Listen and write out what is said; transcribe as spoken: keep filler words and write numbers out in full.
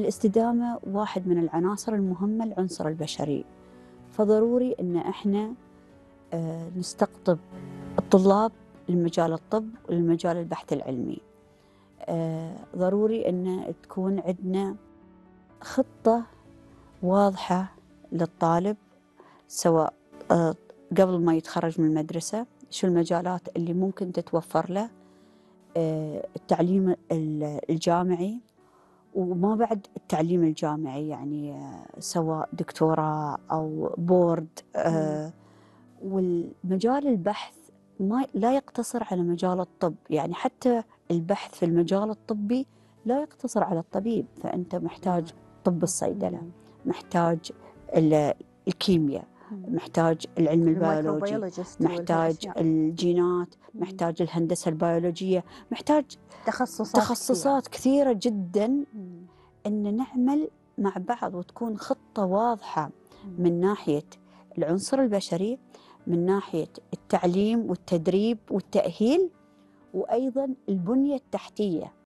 الاستدامة واحد من العناصر المهمة العنصر البشري، فضروري أن احنا آه، نستقطب الطلاب لمجال الطب ولمجال البحث العلمي. آه، ضروري أن تكون عندنا خطة واضحة للطالب، سواء آه، قبل ما يتخرج من المدرسة شو المجالات اللي ممكن تتوفر له، آه، التعليم الجامعي وما بعد التعليم الجامعي، يعني سواء دكتوراه أو بورد. آه والمجال البحث ما لا يقتصر على مجال الطب، يعني حتى البحث في المجال الطبي لا يقتصر على الطبيب، فأنت محتاج طب الصيدلة، محتاج الكيمياء، محتاج العلم البيولوجي، محتاج الجينات، محتاج الهندسة البيولوجية، محتاج تخصصات, تخصصات كثيرة, كثيرة جدا. أن نعمل مع بعض وتكون خطة واضحة من ناحية العنصر البشري، من ناحية التعليم والتدريب والتأهيل، وأيضا البنية التحتية.